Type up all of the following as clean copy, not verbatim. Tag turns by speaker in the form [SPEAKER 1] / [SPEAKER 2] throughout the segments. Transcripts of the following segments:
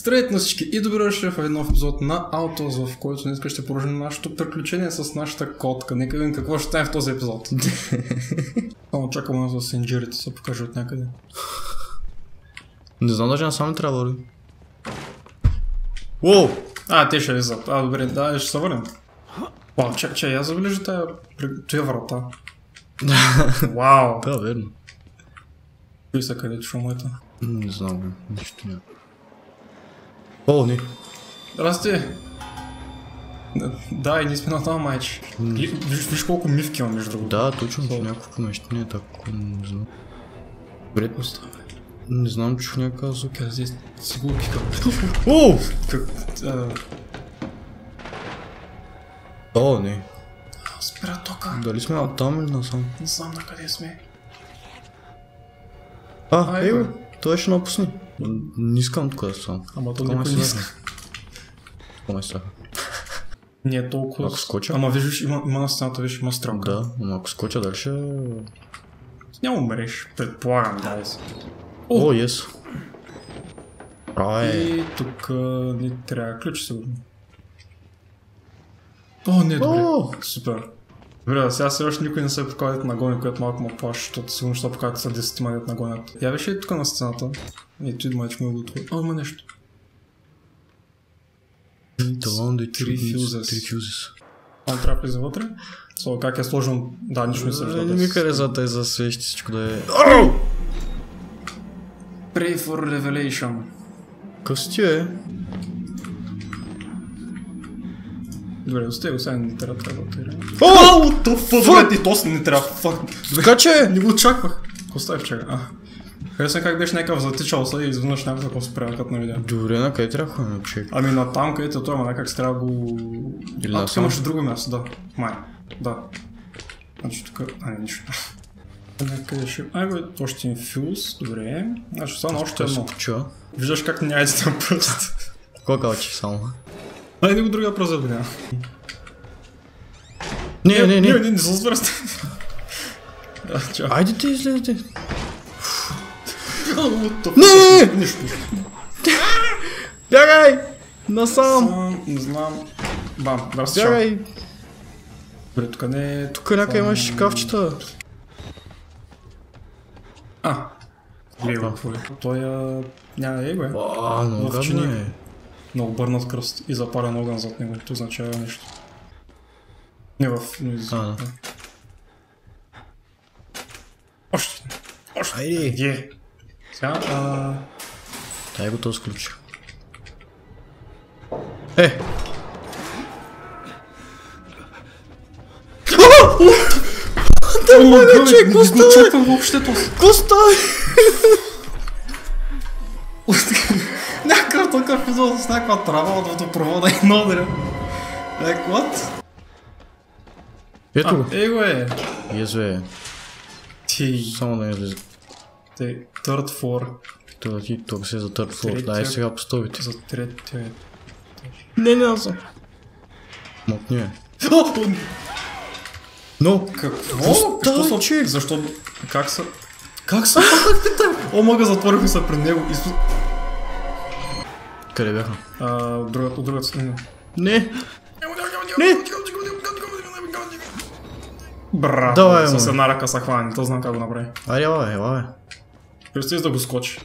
[SPEAKER 1] Здравейте на всички и добре дошли в един нов епизод на Outlaws, в който днес ще продължим нашето приключение с нашата котка. Нека видим какво ще стане в този епизод. Само чакам да се инжирите, се покажа от някъде.
[SPEAKER 2] Не знам, даже насам не трябва да. Уоу!
[SPEAKER 1] Те ще влизат. Добре, да, ще се върнем. Чакай, я забележа тая врата. Вау!
[SPEAKER 2] Да, верно.
[SPEAKER 1] Кои са където шумата?
[SPEAKER 2] Не знам, нищо няма. О, не.
[SPEAKER 1] Здрасти! Да, и ние сме на това майче. Виж колко мивки има между другото.
[SPEAKER 2] Да, точно, в някакво помещение, така не знам. Добре, не знам, че в някакъв звук.
[SPEAKER 1] Къде здесь си го пикам.
[SPEAKER 2] Оу! О, не.
[SPEAKER 1] Спира тока.
[SPEAKER 2] Дали сме там или насам?
[SPEAKER 1] Не знам на къде сме.
[SPEAKER 2] Его, той ще напусни. Не искам тук да съм.
[SPEAKER 1] Ама то никой не иска.
[SPEAKER 2] Какво саха?
[SPEAKER 1] Не е толкова...
[SPEAKER 2] Ако скоча?
[SPEAKER 1] Ама виждаш, има на стената, виж, има стрелка.
[SPEAKER 2] Да, но ако скоча дали ще...
[SPEAKER 1] Няма умреш, предполагам, дай се.
[SPEAKER 2] О, ес.
[SPEAKER 1] И тук ни трябва ключ сигурно. Не, добре. Супер. Добре, сега все още никой не се покажат нагони, което малко му плаща, защото сигурно ще покажат са 10 мадет нагонят. Я виж и тук на сцената. И той думай, че му го отвори. Има нещо.
[SPEAKER 2] Три фюзес.
[SPEAKER 1] Он трябва да влиза вътре? Как е сложен, да, нищо не се вижда.
[SPEAKER 2] Не ми харесва тъй за свещи всичко да е...
[SPEAKER 1] Pray for revelation.
[SPEAKER 2] Къв си ти е?
[SPEAKER 1] Добре, остави го, сега не трябва да отире.
[SPEAKER 2] What the fuck?
[SPEAKER 1] И то не трябва, фак.
[SPEAKER 2] Така че...
[SPEAKER 1] Не го очаквах. Остави чака. Харесвам как беше някакъв затичал се и изведнъж някакъв такова спрямо като на видео.
[SPEAKER 2] Добре, на къде трябва ходим, човек?
[SPEAKER 1] Ами на там, където той, ама някак се трябва да го... Тук имаш друго място, да. Май, да. Значи тук... Не, нищо. Някъде ще... То ще им фюз, добре. Значи само още едно. Виждаш как не айде там просто.
[SPEAKER 2] Кой калчи само?
[SPEAKER 1] Не го другия прозор няма.
[SPEAKER 2] Не
[SPEAKER 1] се свърсте.
[SPEAKER 2] Айде те излезете.
[SPEAKER 1] Не! Нищо.
[SPEAKER 2] Бягай! Насам!
[SPEAKER 1] Не знам. Бам,
[SPEAKER 2] бягай!
[SPEAKER 1] Добре, тук не е...
[SPEAKER 2] Тук някъде имаш шкафчета.
[SPEAKER 1] Его, какво е? Той няма его е.
[SPEAKER 2] Много гадно е.
[SPEAKER 1] На обърнат кръст и запален огън зад него. Това означава нещо. Не в... Още.
[SPEAKER 2] Айде!
[SPEAKER 1] Сега...
[SPEAKER 2] Дай го този ключ. Да бъде, че
[SPEAKER 1] не го чаквам въобще това.
[SPEAKER 2] Коста!
[SPEAKER 1] Някакъв такъв епизод с някаква трава от водопровода и нодре. What?
[SPEAKER 2] Ето го.
[SPEAKER 1] Его е.
[SPEAKER 2] Езо е. Само да не излезе.
[SPEAKER 1] Third floor.
[SPEAKER 2] Тук се за third floor. Дай сега поставите.
[SPEAKER 1] За третия.
[SPEAKER 2] Не съм. Мотни е. Но!
[SPEAKER 1] Какво?
[SPEAKER 2] Какво човек?
[SPEAKER 1] Защо? Как са? Мага затворихме се пред него.
[SPEAKER 2] Къде бяха?
[SPEAKER 1] Другата страна.
[SPEAKER 2] Не!
[SPEAKER 1] Браво, с една ръка са хвани, то знам как го направи.
[SPEAKER 2] Айде, елаве.
[SPEAKER 1] Представи да го скочи.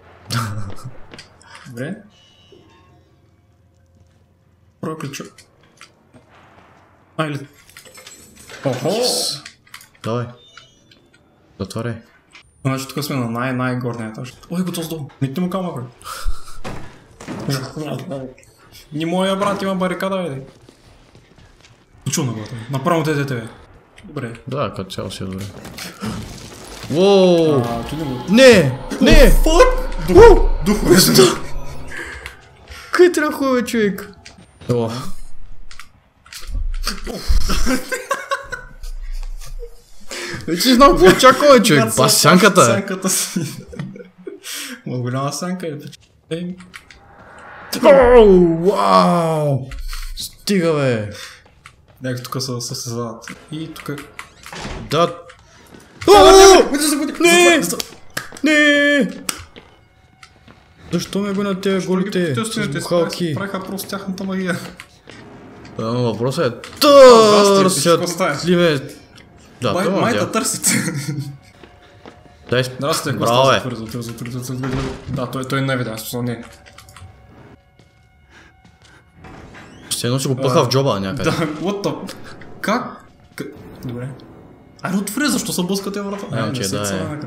[SPEAKER 1] Добре. Първо ключа. Или... Охо!
[SPEAKER 2] Давай. Затваряй.
[SPEAKER 1] Значи тук сме на най-горния етаж. Готов с долу. Митни му камъка. Не моя брат има барикада, бе. Чу на главата. Направо те. Добре.
[SPEAKER 2] Да, като цяло си е добре. Уоу!
[SPEAKER 1] Не!
[SPEAKER 2] Фак! Духове! Къде трябва хубаве, човек? Вече знам какво очакваме, човек. Па сянката е.
[SPEAKER 1] Сянката си. Много голяма сянка е.
[SPEAKER 2] Вау! Стига, бе!
[SPEAKER 1] Някак тук се създават. И тук...
[SPEAKER 2] Да! Не! Защо ме гонят тези голите с бухалки?
[SPEAKER 1] Правиха просто тяхната магия.
[SPEAKER 2] Въпросът е търсят ли ме... Да, това ме
[SPEAKER 1] майта търсят.
[SPEAKER 2] Здрасте, браво бе.
[SPEAKER 1] Да, той не е виден, смисъл не.
[SPEAKER 2] Ще едно си го пъха в джоба някъде.
[SPEAKER 1] Да, what the... Как? Добре. Айде отвори, защо са блъскате врата?
[SPEAKER 2] Че да е.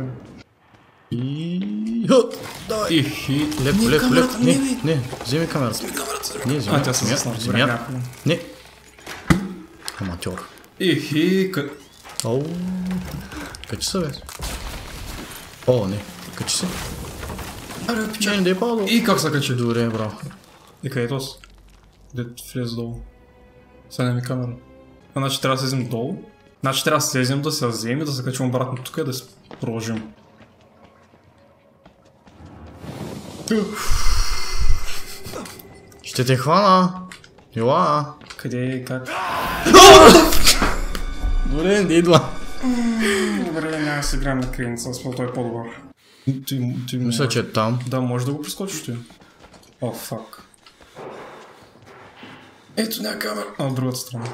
[SPEAKER 1] Давай.
[SPEAKER 2] Леко. Не, вземи камерата. Не, вземи.
[SPEAKER 1] Тя се засна.
[SPEAKER 2] Земята. Не. Аматьор.
[SPEAKER 1] Ау.
[SPEAKER 2] Качи се, бе. О, не. Качи се. Аре, пичани, да е падал.
[SPEAKER 1] И как се качи?
[SPEAKER 2] Добре, браво.
[SPEAKER 1] И къде е този? Дето влезе долу. Сега не ми камера. Значи трябва да слезем долу. Значи трябва да слезем, да се вземе, да се качим обратно тук и да се продължим.
[SPEAKER 2] Ще те хвана. Ела.
[SPEAKER 1] Къде е, как?
[SPEAKER 2] Добре, не идва.
[SPEAKER 1] Добре, няма да се играем на крайница, смисъл той е по-добър.
[SPEAKER 2] Мисля, че е там.
[SPEAKER 1] Да, може да го прескочиш ти. О, фак. Ето няма камера. От другата страна.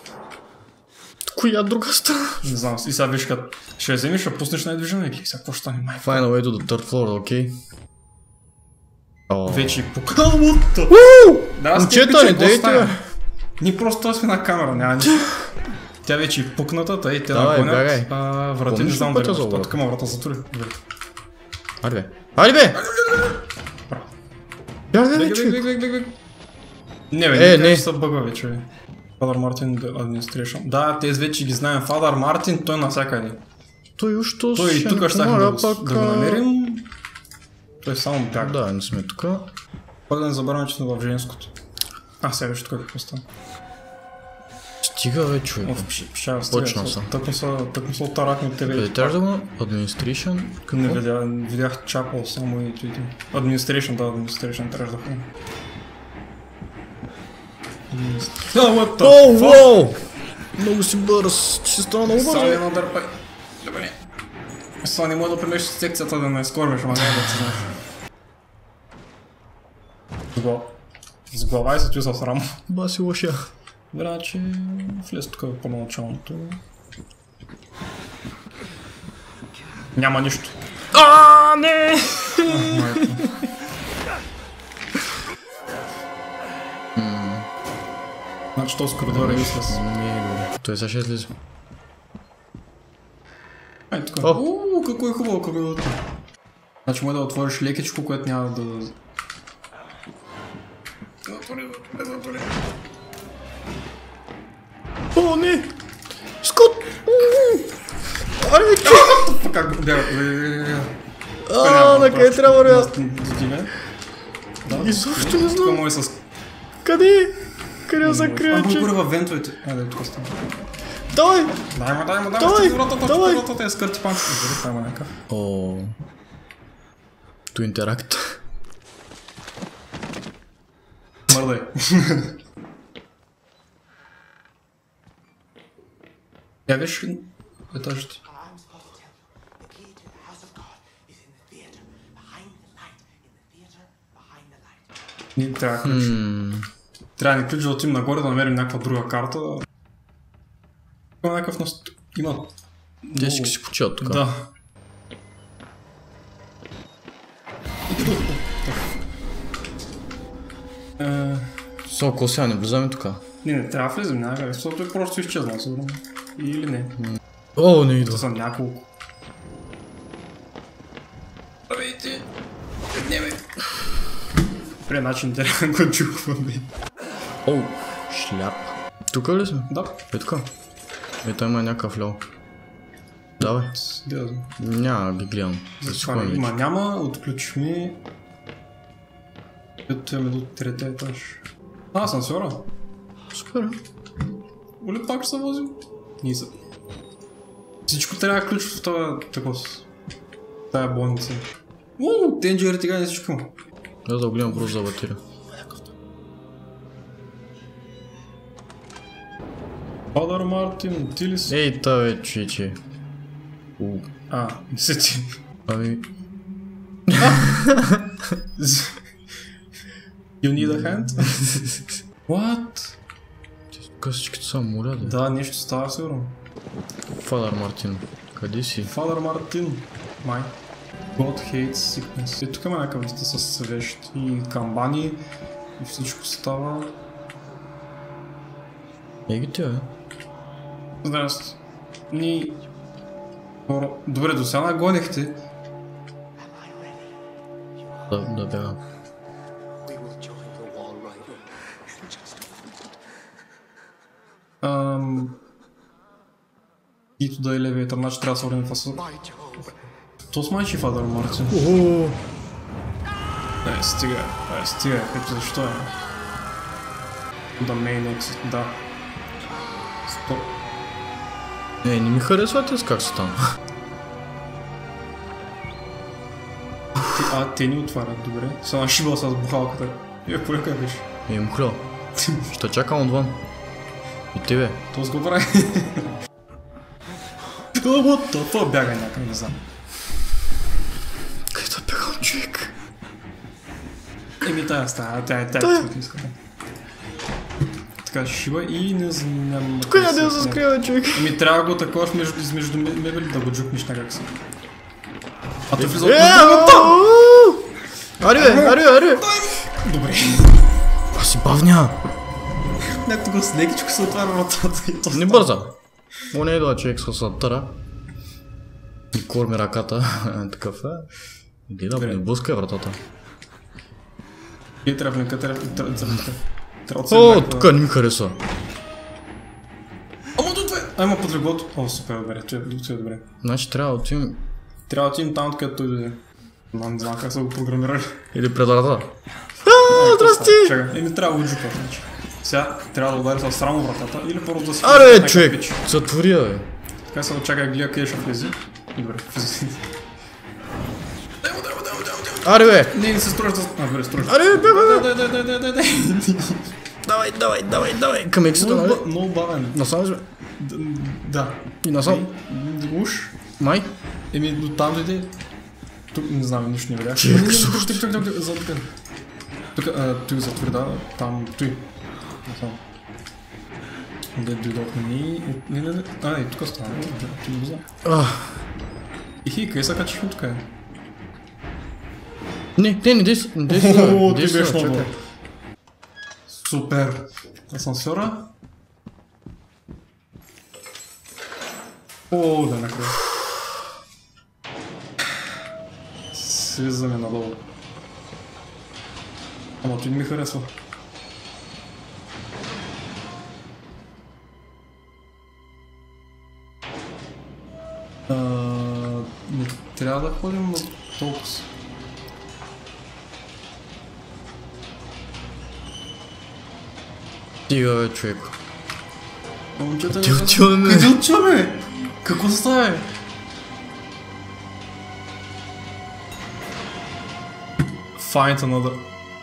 [SPEAKER 2] Коя друга страна?
[SPEAKER 1] Не знам, и сега виж като ще я вземеш, ще пуснеш най-движение или сега какво ще стане май?
[SPEAKER 2] Final way to the third floor, окей?
[SPEAKER 1] Вече и пукнал.
[SPEAKER 2] Момчета, не дейте бе!
[SPEAKER 1] Ние просто сме на камера, няма нищо. Тя вече е пукната, и те нагонят. Врати, не знам дали това така врата затвори.
[SPEAKER 2] Айде бе! Айде бе! Айде бе,
[SPEAKER 1] човек! Не бе, не са бъгва вече бе. Father Martin Administration. Да, тези вече ги знаем. Father Martin, той навсякъде.
[SPEAKER 2] Той още
[SPEAKER 1] той и тук ще да го намерим. Той само бяга.
[SPEAKER 2] Да, не сме тук.
[SPEAKER 1] Пак да не забравяме, че сме в женското. Сега виж тук какво става.
[SPEAKER 2] Стига бе, човек. Почна съм.
[SPEAKER 1] Тъкно са оттарахме от тебе.
[SPEAKER 2] Къде трябва да го? Administration?
[SPEAKER 1] Не видях Chapel само и това. Administration, да, Administration трябваше да ходим. What the fuck?
[SPEAKER 2] Много си бърз, че си стана много бърз.
[SPEAKER 1] Само не дърпай. Добре. Само не мога да премеш секцията да ме скормиш, ама няма да ти знаеш. С глава и се чувства срам.
[SPEAKER 2] Баси лоша.
[SPEAKER 1] Вероятно, че влез тук по началото. Няма нищо.
[SPEAKER 2] Не!
[SPEAKER 1] Значи този коридор е излез.
[SPEAKER 2] Той сега ще излезе.
[SPEAKER 1] Ай, тук. Какво е хубаво коридорът. Значи може да отвориш лекичко, което няма да... Затвори.
[SPEAKER 2] О, не! Скот! Айде, че!
[SPEAKER 1] Как го бяга?
[SPEAKER 2] На къде трябва да...
[SPEAKER 1] Изобщо не знам.
[SPEAKER 2] Къде? Къде да се крия, че?
[SPEAKER 1] Горе във вентовете. Айде, тук става.
[SPEAKER 2] Давай!
[SPEAKER 1] Давай! Вратата е скърти панчето. Това има някакъв.
[SPEAKER 2] О. To interact.
[SPEAKER 1] Мърдай. Я виж етажите. Ни трябва ключ. Трябва ни ключ да отим нагоре да намерим някаква друга карта. Има някакъв нас... Има...
[SPEAKER 2] Те всички си почиват тук.
[SPEAKER 1] Да.
[SPEAKER 2] Солко, сега не влизаме тук.
[SPEAKER 1] Не, трябва да влезем някъде, защото е просто изчезнал сигурно. Или не.
[SPEAKER 2] О, не идва.
[SPEAKER 1] Това са няколко. Абейте! Не бе! При начин трябва да го чухвам бе.
[SPEAKER 2] О, шляп. Тук ли сме?
[SPEAKER 1] Да.
[SPEAKER 2] Е тук. Ето има някакъв лео. Давай. Няма ги гледам.
[SPEAKER 1] Има няма, отключиш ми. Ето имаме до третия етаж. Асансьора.
[SPEAKER 2] Супер.
[SPEAKER 1] Оли пак се возим? Ниса. Всичко трябва ключ в тая болница. Тенджери тега не всичко.
[SPEAKER 2] Да гледам просто за батерия.
[SPEAKER 1] Father Martin, ти ли си?
[SPEAKER 2] Ей, та бе, че.
[SPEAKER 1] Не си ти.
[SPEAKER 2] Ами...
[SPEAKER 1] You need a hand? What?
[SPEAKER 2] Късичката са моля, да.
[SPEAKER 1] Да, нещо става сигурно.
[SPEAKER 2] Фадър Мартин, къде си?
[SPEAKER 1] Фадър Мартин. Май. God hates sickness. И тук има някакъв листа с свещ и камбани и всичко става.
[SPEAKER 2] Еги ти, бе?
[SPEAKER 1] Здрасти. Добре, до сега нагонихте.
[SPEAKER 2] Да бягам.
[SPEAKER 1] Ито да е левиятър, значи трябва да се върнем фаса. То смайчи Фадър Мартин. Стига, ето защо е. Да main exit, да. Стоп.
[SPEAKER 2] Не ми харесвате с как стана.
[SPEAKER 1] Те ни отварят, добре. Са нашибал с бухалката. Полека беше.
[SPEAKER 2] Мухлял. Ще чакам отвън. И ти, бе.
[SPEAKER 1] То го прави. Това бяга някъде, не знам.
[SPEAKER 2] Къде бягам, човек?
[SPEAKER 1] Тая става, тя е иска. Така шива и не знам...
[SPEAKER 2] Тук няма да се скрива, човек.
[SPEAKER 1] Трябва да го таковаш между мебели да го джукнеш някак си. А той влиза...
[SPEAKER 2] Аре!
[SPEAKER 1] Добре.
[SPEAKER 2] А си бавня!
[SPEAKER 1] Някакто го с лекичко се отваря вратата и то става.
[SPEAKER 2] Не бърза. О, не идва човек с сатъра. И корми ръката. Такъв е. Иди да не блъскай вратата.
[SPEAKER 1] И тръпника,
[SPEAKER 2] О, тук не ми харесва.
[SPEAKER 1] Ама тут е! Ама под леглото. О, супер, добре, това е добре.
[SPEAKER 2] Значи трябва да отидем...
[SPEAKER 1] Трябва да отидем там, където той дойде. Не знам как са го програмирали.
[SPEAKER 2] Или пред вратата.
[SPEAKER 1] Здрасти! Чакай, трябва да го джупа. Сега трябва да удари с срамо вратата или първо да си...
[SPEAKER 2] Аре, човек! Затвори, бе!
[SPEAKER 1] Така се да чакай, гледа къде ще влези. Добре, влези.
[SPEAKER 2] Аре, бе!
[SPEAKER 1] Не се строиш да... Добре, строиш.
[SPEAKER 2] Аре,
[SPEAKER 1] Дай.
[SPEAKER 2] Давай! Към ексита, нали?
[SPEAKER 1] Много бавен.
[SPEAKER 2] Насам сме?
[SPEAKER 1] Да.
[SPEAKER 2] И насам?
[SPEAKER 1] Уж?
[SPEAKER 2] Май?
[SPEAKER 1] Еми, до там дойде. Тук не знам, нищо не видях.
[SPEAKER 2] Чек,
[SPEAKER 1] тук затвори, да. Там, той. Да дойдохме ни... Не, тук стана. Тук го знам. Ихи, къде са качихме тук?
[SPEAKER 2] Не, действа.
[SPEAKER 1] О, ти беше много. Супер. Асансьора. О, да, накрая. Слизаме надолу. Ама той не ми харесва. Не трябва да ходим на толкова.
[SPEAKER 2] Стига, бе, човек.
[SPEAKER 1] Къде отиваме? Какво се става? Find another.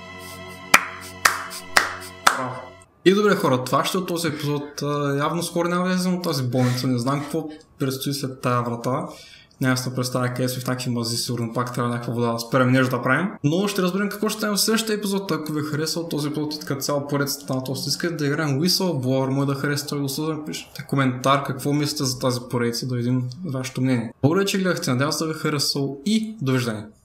[SPEAKER 1] И добре хора, това ще е от този епизод. Явно скоро няма да излезем от тази болница. Не знам какво предстои след тая врата. Няма да се представя къде сме в някакви мази, сигурно пак трябва някаква вода да спрем нещо да правим. Но ще разберем какво ще стане в следващия епизод. Ако ви е харесал този епизод и така цяло поредицата на този, искате да играем Whistleblower, може да хареса той да пишете коментар какво мислите за тази поредица, да видим вашето мнение. Благодаря, че гледахте, надявам се да ви е харесал и довиждане.